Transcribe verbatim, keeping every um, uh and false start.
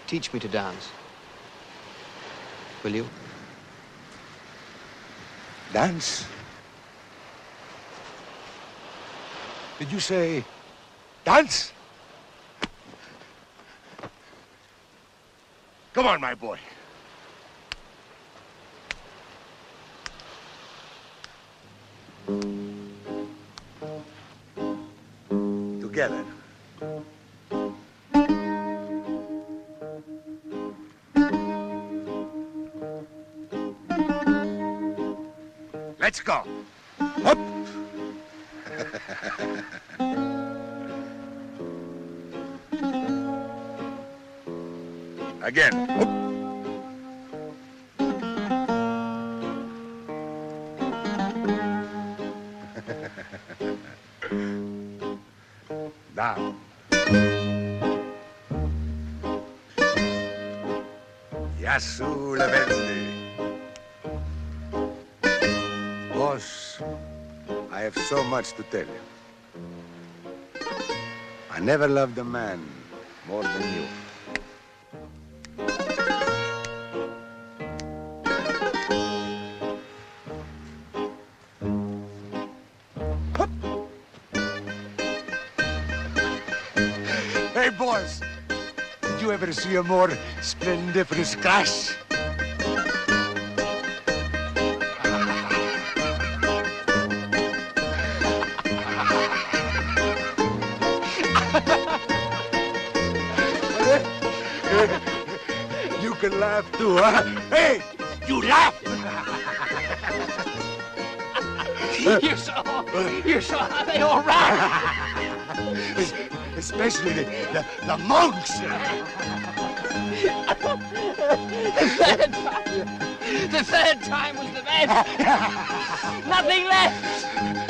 teach me to dance. Will you? Dance? Did you say dance? Come on, my boy. Together. Let's go. Up. Again. Up. Down. Yasu Levendi. Boss, I have so much to tell you. I never loved a man more than you. Hey, boss, did you ever see a more splendiferous crash? You can laugh too, huh? Hey, you laugh! You saw, you saw how they all ran. Especially the, the, the monks. The third time, the third time was the best. Nothing left.